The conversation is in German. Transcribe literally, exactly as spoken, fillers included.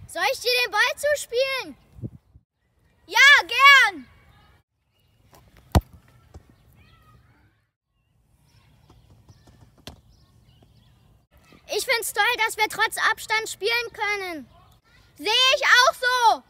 Soll ich dir den Ball zuspielen? Ja, gern! Ich find's toll, dass wir trotz Abstand spielen können. Sehe ich auch so!